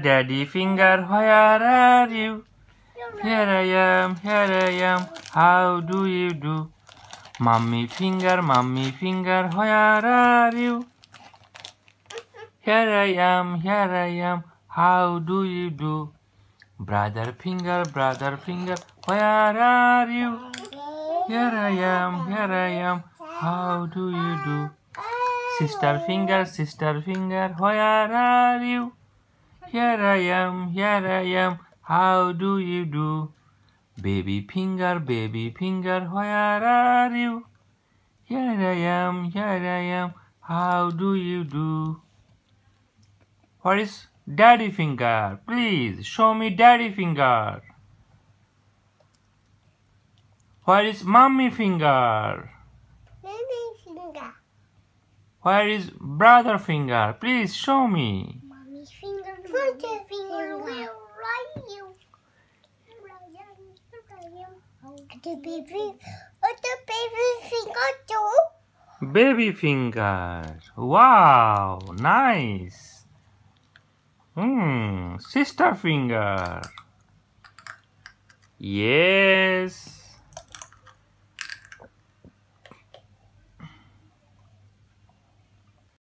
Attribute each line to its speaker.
Speaker 1: daddy finger, where are you? Here I am, how do you do? Mummy finger, where are you? Here I am, how do you do? Brother finger, where are you? Here I am, how do you do? Sister finger, where are you? Here I am, how do you do? Baby finger, where are you? Here I am, how do you do? What is daddy finger? Please show me daddy finger. Where is mommy finger?
Speaker 2: Mommy finger.
Speaker 1: Where is brother finger? Please show me.
Speaker 2: Mommy finger. Brother finger. Where are you? The baby finger too.
Speaker 1: Baby finger. Wow, nice. Sister finger. Yes.